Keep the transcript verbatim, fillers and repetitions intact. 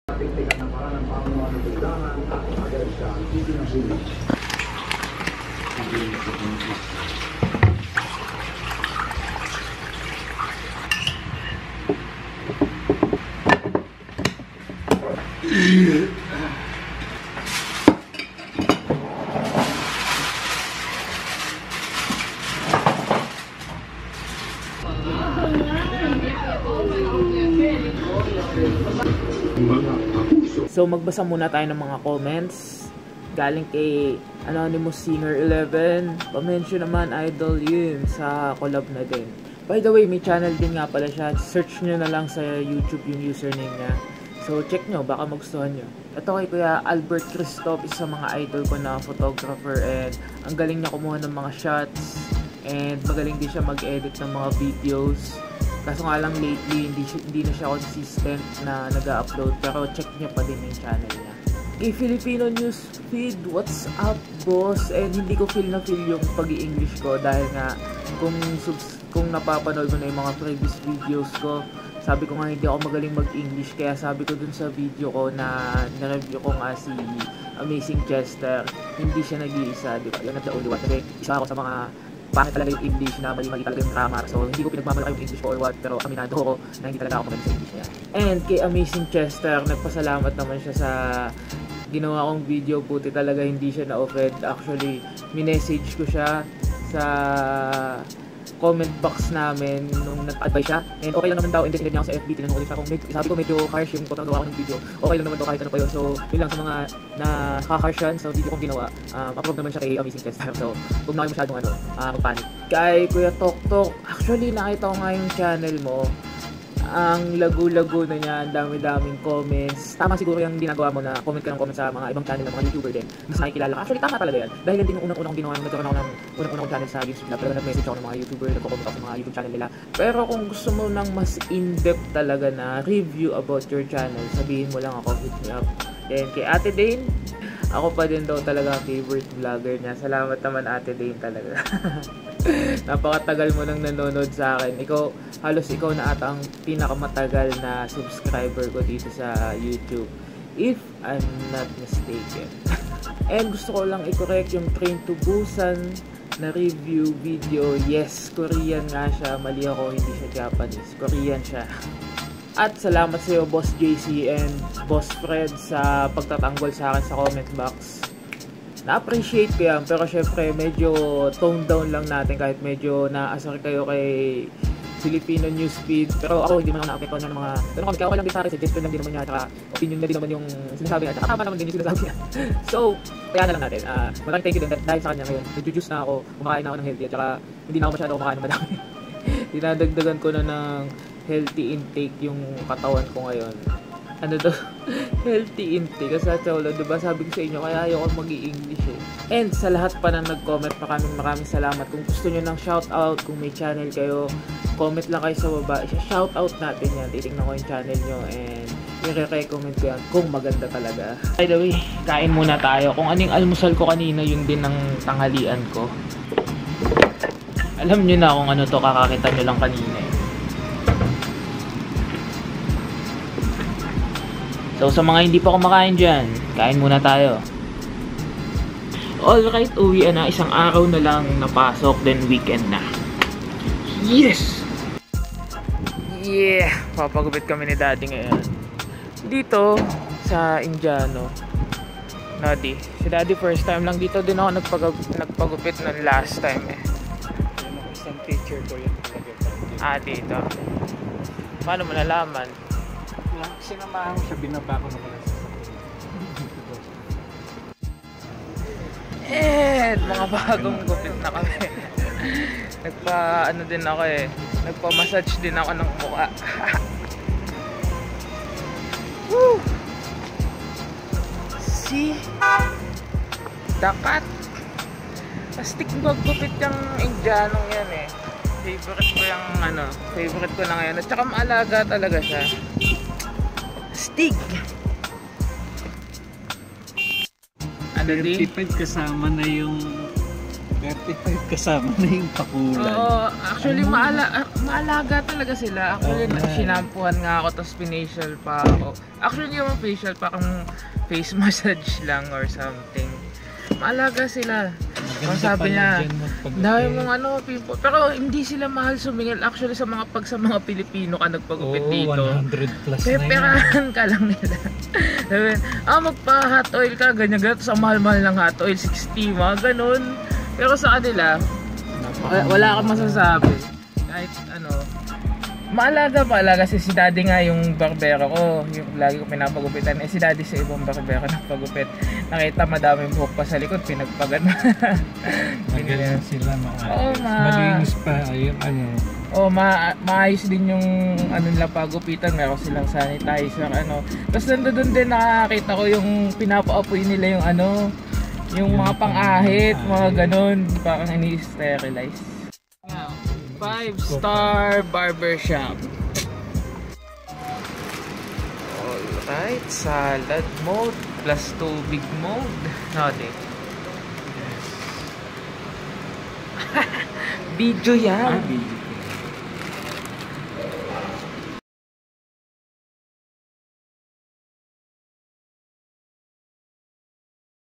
Tingnan ng parang ng pamunuan ng biglangan at agad siya itinahuli. So magbasa muna tayo ng mga comments galing kay Anonymous Singer eleven. Pa-mention naman Idol yun sa collab na din. By the way, may channel din nga pala siya. Search nyo na lang sa YouTube yung username niya. So check nyo, baka magustuhan nyo. Ito kay Kuya Albert Christoph, isa sa mga idol ko na photographer, and ang galing niya kumuha ng mga shots and magaling din siya mag-edit ng mga videos. Kaso nga lang lately, hindi, hindi na siya consistent na nag-upload, pero check niya pa din yung channel niya. Kay Filipino News Feed, what's up boss? And hindi ko feel na feel yung pag-i-English ko dahil nga kung, subs kung napapanood mo na yung mga previous videos ko, sabi ko nga hindi ako magaling mag-English, kaya sabi ko dun sa video ko na na-review ko nga si Amazing Chester, hindi siya nag-iisa, di ba? Yan at the only one. Kasi isa ako sa mga pangit talaga yung English na mali-mali talaga yung grammar. So, hindi ko pinagmamalaki yung English ko or what, pero aminado ko na hindi talaga ako magaling sa English niya. And kay Amazing Chester, nagpasalamat naman siya sa ginawa kong video. Puti talaga hindi siya na-offend. Actually, minessage ko siya sa comment box namin nung nag-advise siya. And okay lang naman daw, and then niya ako sa F B, tinanong ko din siya kung med sabi ko medyo harsh yung pagkagawa ko ng video. Okay lang naman daw kahit ano pa yun. So, yun lang sa mga nakaka-harsh yan sa video kong ginawa. Um, upload naman siya kay Amazing Chester. So, huwag na kayo masyadong ano, uh, panic. Kay Kuya Tok Tok, actually nakita ko nga yung channel mo. Ang lagu-lago na niya, ang dami-daming comments. Tama siguro yung ginagawa mo na comment ka ng comment sa mga ibang channel ng mga YouTuber din. Mas nakikilala ka. Actually, tama talaga yan. Dahil yan din yung unang-unang ginawa nung nagkaroon ako ng unang-unang channel sa Games Vlog. Talaga nag-message ako ng mga YouTuber, nagko-comment ako sa mga YouTube channel nila. Pero kung gusto mo ng mas in-depth talaga na review about your channel, sabihin mo lang ako, hit me up. Then kay Ate Dane, ako pa din daw talaga favorite vlogger niya. Salamat naman Ate Dane talaga. Napakatagal mo nang nanonood sa akin. Ikaw, halos ikaw na ata ang pinakamatagal na subscriber ko dito sa YouTube, if I'm not mistaken. And gusto ko lang i-correct yung Train to Busan na review video. Yes, Korean nga siya. Mali ako, hindi siya Japanese. Korean siya. At salamat sa iyo Boss J C and Boss Fred sa pagtatanggol sa akin sa comment box. Na-appreciate ko yan, pero syempre medyo tone down lang natin kahit medyo naasar kayo kay Filipino News Feed. Pero ako hindi man ako na-apektuhan ng mga pero kami, kaya okay lang din sa akin, suggestion lang din naman niya, tsaka opinion na din naman yung sinasabi niya, tsaka tama naman din yung sinasabi niya. So, kaya na lang natin. Uh, maraming thank you din dahil sa kanya ngayon. Nag-juice na ako, kumakain na ako ng healthy, at tsaka hindi na ako masyado kumakain ng madami. Dinadagdagan ko na ng healthy intake yung katawan ko ngayon. Ano to? Healthy intake. Kasi sa Cholo, diba sabi ko sa inyo, kaya ayoko mag-i-English eh. And sa lahat pa na nag-comment, maraming maraming salamat. Kung gusto nyo ng shoutout, kung may channel kayo, comment lang kayo sa baba. Shoutout natin yan. Titignan ko yung channel nyo and i-recommend ko yan kung maganda talaga. By the way, kain muna tayo. Kung anong almusal ko kanina, yun din ng tanghalian ko. Alam nyo na kung ano to, kakakita nyo lang kanina eh. So sa mga hindi pa kumakain dyan, kain muna tayo. Alright, uwian na. Isang araw na lang napasok, then weekend na. Yes! Yeah! Papagupit kami ni Daddy ngayon. Dito, sa Indiano. Daddy. Si Daddy first time lang dito din ako nagpag nagpagupit ng last time eh. Isang teacher ko yun. Ah, dito. Paano mo nalaman? Sinamahan ko siya, binaba ko naman sa Eh, mga bagong gupit na kami. Nagpa, ano din ako eh. Nagpa-massage din ako ng mukha. Woo! See? Dakat. Astig maggupit yung Indianong yan eh. Favorite ko yung ano, favorite ko na ngayon. At saka maalaga talaga siya. Astig! Ano din? Tipid kasama na yung thirty-five kasama na yung pakulay. Oo, actually maala ah, maalaga talaga sila. Actually, Oo, oh, sinampuhan nga ako tapos pinacial pa ako. Actually, yung facial pa kung face massage lang or something. Maalaga sila. Kung sabi niya, dahil mong ano, pimple. Pero hindi sila mahal sumingil. Actually, sa mga pag sa mga Pilipino ka nagpagupit Oo, dito. one hundred plus na yun. Peperahan ka lang nila. Sabi, ah, magpa-hot oil ka, ganyan-ganyan. Sa mahal-mahal ng hot oil, sixty, mga ganun. Pero sa kanila, wala, wala kang masasabi. Kahit ano, maalaga pa alaga kasi si daddy nga yung barbero ko. Yung lagi ko pinapagupitan. Eh si daddy sa ibang barbero nagpagupit. Nakita madaming buhok pa sa likod, pinagpagan. Magaling sila maayos. Oo, ma- Malinis pa yung ano. Oh, ma maayos din yung ano nila pagupitan, meron silang sanitizer ano. Tapos nandoon din nakakita ko yung pinapaapoy nila yung ano, yung mga pang-ahit, mga ganun, parang ini-sterilize. five star barbershop. Alright, salad mode plus tubig mode. Nade. Video yan. Ah, video.